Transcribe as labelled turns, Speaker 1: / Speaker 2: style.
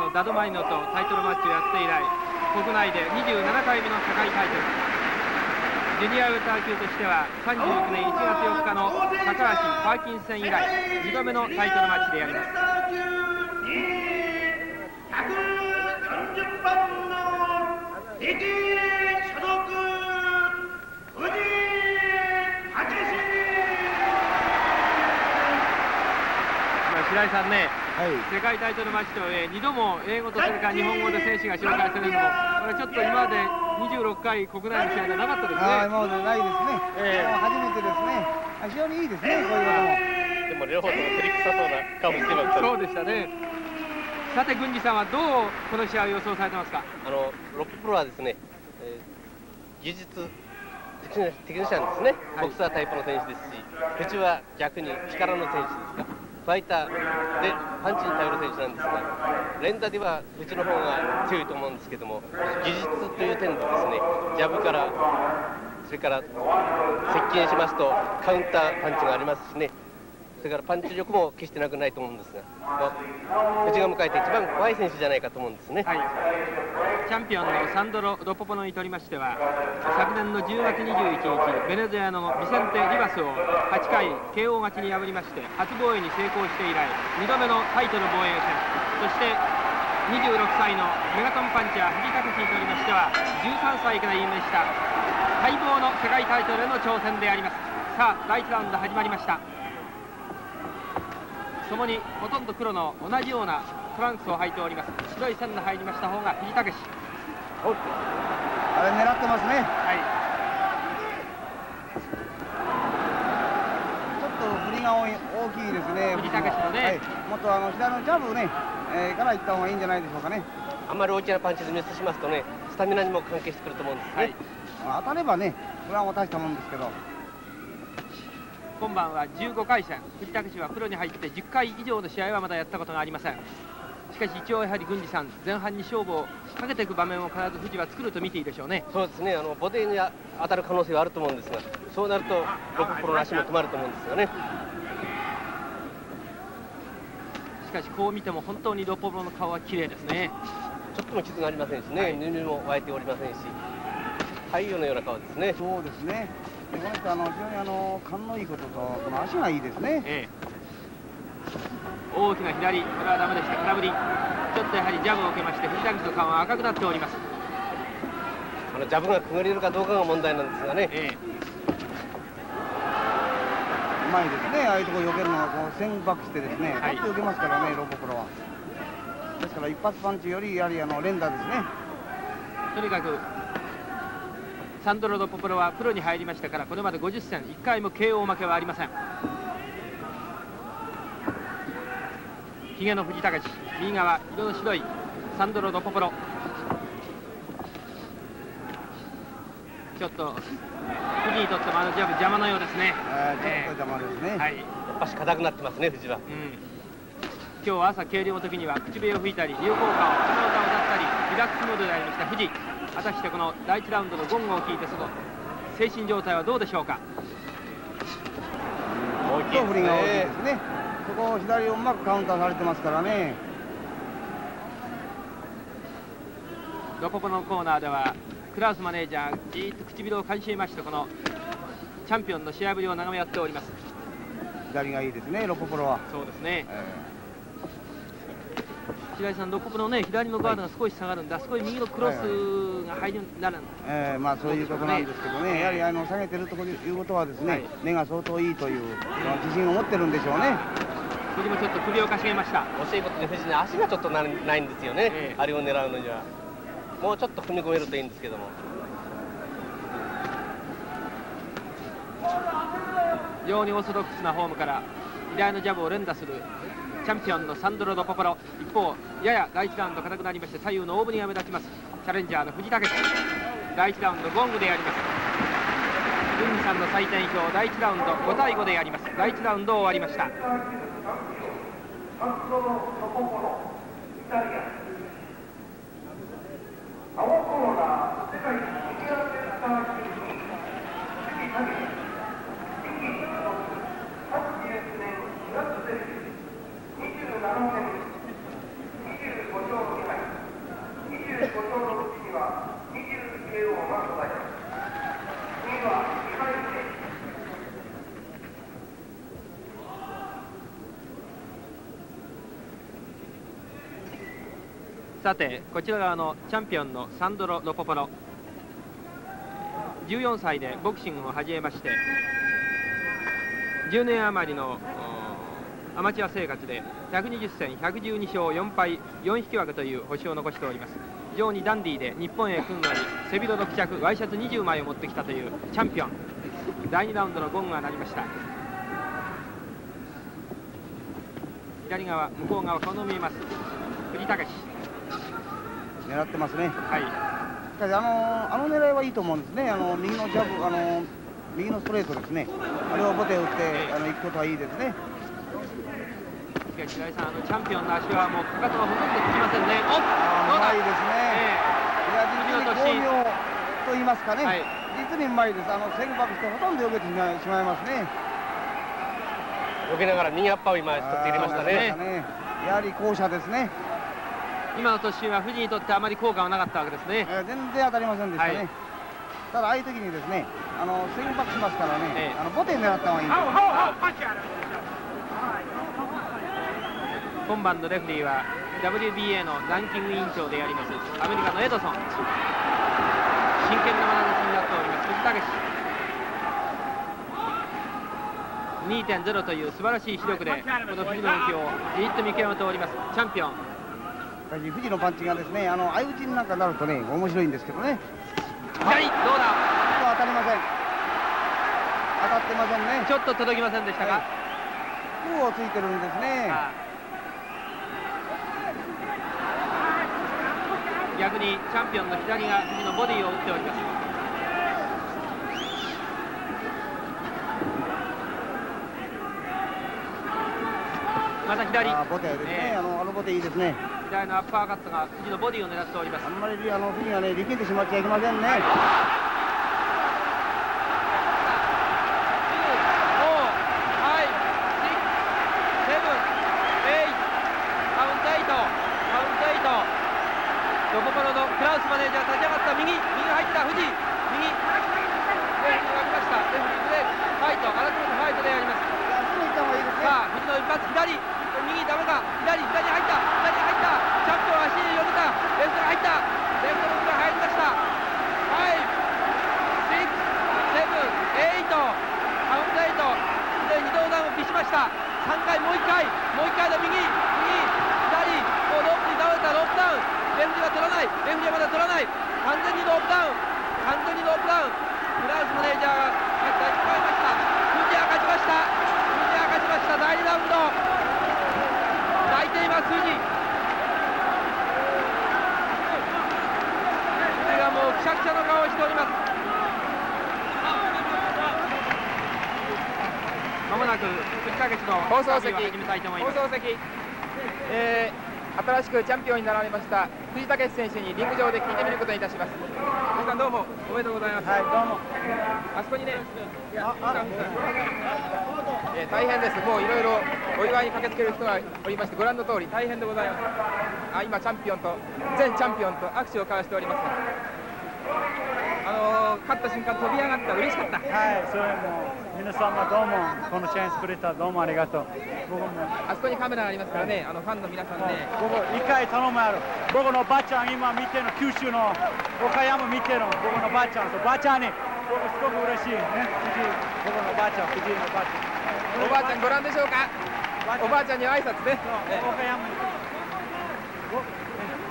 Speaker 1: ダドマイノとタイトルマッチをやって以来、国内で27回目の世界タイトル。ジュニアウェルター級としては36年1月4日の高橋パーキン戦以来2度目のタイトルマッチであります。白井さんね、世界タイトルマッチと2度も英語とそれから日本語で選手が紹介されるのも、これちょっと今まで26回国内の試合がなかったですね。
Speaker 2: 今までないですね。初めてですね。非常にいいですね、こういうことも。
Speaker 3: でも両方とも照り臭そうな顔してます。
Speaker 1: そうでしたね。さて、郡司さんはどうこの試合を予想されてますか。
Speaker 3: ロッププロはですね、技術テクニシャンですね、ボクサータイプの選手ですし、うちは逆に力の選手ですか。ファイターでパンチに頼る選手なんですが、連打ではうちの方が強いと思うんですけども、技術という点でですね、ジャブからそれから接近しますとカウンターパンチがありますしね、それからパンチ力も決してなくないと思うんですが、うちが迎えて一番怖い選手じゃないかと思うんですね。
Speaker 1: チャンピオンのサンドロ・ロポポロにとりましては、昨年の10月21日ベネズエラのビセンテ・リバスを8回 KO 勝ちに破りまして初防衛に成功して以来2度目のタイトル防衛戦、そして26歳のメガトンパンチャー藤武にとりましては13歳から引命した待望の世界タイトルへの挑戦であります。さあ、第1ラウンド始まりました。共にほとんど黒の同じようなトランクスを履いております。白い線の入りました方が藤武。
Speaker 2: あれ狙ってますね。ちょっと振りが大きいですね、
Speaker 1: 藤武のね。
Speaker 2: もっと左のジャブね、からいった方がいいんじゃないでしょうかね。
Speaker 3: あんまり大きなパンチでミスしますとね、スタミナにも関係してくると思うんですね。
Speaker 2: 当たればね、それはもう大したもんですけど。
Speaker 1: 今晩は15回戦、藤武はプロに入って10回以上の試合はまだやったことがありません。しかし一応やはり郡司さん、前半に勝負をかけていく場面を必ず藤は作ると見ていいでしょうね。
Speaker 3: そうですね、ボディに当たる可能性はあると思うんですが、そうなるとロポポロの足も止まると思うんですよね。
Speaker 1: しかしこう見ても本当にロポポロの顔は綺麗ですね。
Speaker 3: ちょっとも傷がありませんしね、ぬめも湧いておりませんし、太陽のような顔ですね。
Speaker 2: そうですね。この人非常に勘のいいこととこの足がいいですね。
Speaker 1: 大きな左、これはダメでした。空振り。ちょっとやはりジャブを受けまして藤武の顔は赤くなっております。
Speaker 3: ジャブがくぐれるかどうかが問題なんですがね。
Speaker 2: うまいですね。ああいうところ避けるのはこう先バックしてですね、パッと避けますからね、ロポポロは。ですから一発パンチよりやはり連打ですね。
Speaker 1: とにかくサンドロ・ロポポロはプロに入りましたからこれまで50戦1回も KO 負けはありません。ひげの藤武、右側色の白いサンドロ・ロポポロ。ちょっと藤にとってもジャブ邪魔のようですね。
Speaker 2: ちょっと邪魔ですね。
Speaker 3: やっぱし硬くなってますね、藤は。
Speaker 1: 今日は朝計量の時には口笛を吹いたり流行歌を鼻歌を歌ったりリラックスモードでありました藤。果たしてこの第1ラウンドのゴングを聞いてその精神状態はどうでしょうか。
Speaker 2: 大きい振りが大きいですね。そこを左をうまくカウンターされてますからね。
Speaker 1: ロポポのコーナーではクラウスマネージャーじーっと唇をかみしめましてこのチャンピオンの試合ぶりを眺めやっております。
Speaker 2: 左がいいですね、ロポポロは。
Speaker 1: そうですね。白井さん、ロポポロのね左のガードが少し下がるんで、あそこに右のクロスが入るようになる。
Speaker 2: まあそういうことなんですけどね、やはり下げてるということはですね、目が相当いいという自信を持ってるんでしょうね。
Speaker 1: 藤もちょっと首をかしげました。
Speaker 3: 惜しいことに藤に足がちょっとないんですよね。あれを狙うのにはもうちょっと踏み込めるといいんですけども。
Speaker 1: 非常にオーソドックスなフォームから左のジャブを連打するチャンピオンのサンドロ・ロポポロ。一方やや第1ラウンド硬くなりまして左右の大振りが目立ちますチャレンジャーの藤武。第1ラウンドゴングでやります。郡司さんの採点表第1ラウンド5対5でやります。第1ラウンド終わりました。青コーナー世界フィギュアスケーター選手藤武。29年4月27年25条さてこちら側のチャンピオンのサンドロ・ロポポロ、14歳でボクシングを始めまして、10年余りのアマチュア生活で120戦112勝4敗4引き分けという星を残しております。非常にダンディーで日本へ来るのに背広6着ワイシャツ20枚を持ってきたというチャンピオン。第2ラウンドのゴングが鳴りました。左側向こう側顔の見えます藤武。
Speaker 2: 狙ってますね。
Speaker 1: はい。
Speaker 2: しかしあの狙いはいいと思うんですね。右のジャブ、右のストレートですね。あれをボテを打って行くことはいいですね。
Speaker 1: しかし平井さん、チャンピオンの足はもうかかとがほとんどつきませんね。
Speaker 2: うまいですね。いや実に巧妙と言いますかね。はい、実にうまいです。セグバックしてほとんど避けてしまいますね。
Speaker 3: 避けながら右アッパーを今取って入れましたね。
Speaker 2: やはり後者ですね。
Speaker 1: 今の突進は富士にとってあまり効果はなかったわけですね。
Speaker 2: 全然当たりませんでしたね。はい、ただああいう時にですね、セグバックしますからね、ボテ狙った方がいいんです。
Speaker 1: 今晩のレフェリーは WBA のランキング委員長でありますアメリカのエドソン。真剣な眼差しになっております藤武。2.0 という素晴らしい視力でこの富士の動きをじっと見極めておりますチャンピオン。
Speaker 2: 富士のパンチがですね、相打ちになんかなるとね面白いんですけどね。
Speaker 1: 左どうだ。
Speaker 2: 当たりません。当たってませんね。
Speaker 1: ちょっと届きませんでしたか。
Speaker 2: 空をついてるんですね。
Speaker 1: 逆にチャンピオンの左が富士のボディを打っております。また左。
Speaker 2: ボテですね。ボテいいですね。
Speaker 1: 左のアッパーカットが富士のボディを狙っております。
Speaker 2: あんまり富士がね力んでしまっちゃいけませんね。はい、
Speaker 1: ロポポロのクラウスマネージャー立ち上がった。右入った富士。右レフリーが来ました。レフリーブレークファイト、改めてファイトであります。さあ富士の一発左右ダメか。左入ったチャンピオン足によけた。レフトが入った。レフトの奥が入りました。5、6、7、8カウント8で2度ダウンを消しました。3回もう1回の右左もうロープに倒れた。ロープダウンレフリーは取らない。レフリーはまだ取らない。完全にロープダウン。クラウスマネージャーが大事を変えました。富士は勝ちました。第2ラウンド泣いています富士。富士がもうくしゃくしゃの顔をしております。まもなく藤武の
Speaker 4: 放送席
Speaker 1: を始めたいと思います。
Speaker 4: 新しくチャンピオンになられました藤武選手にリング上で聞いてみることにいたします。
Speaker 1: 藤さんどうもおめでとうございます。
Speaker 2: はい、どうも。
Speaker 1: あそこにね、
Speaker 4: 大変です。もういろいろお祝いに駆けつける人がおりまして、ご覧の通り大変でございます。今前チャンピオンと握手を交わしております。勝った瞬間飛び上がった。嬉しかった。
Speaker 5: はい、それも皆様どうもこのチャンスくれた。どうもありがとう。僕も
Speaker 4: あそこにカメラがありますからね、ファンの皆さんね。
Speaker 5: 僕一回頼むやろ。僕のばあちゃん今見てるの、九州の岡山見てるの僕のばあちゃん。ばあちゃんに僕すごく嬉しいね。僕のばあちゃん、藤井のばあちゃん。
Speaker 4: おばあちゃんご覧でしょうか。おばあちゃんに挨拶ね。
Speaker 5: 岡山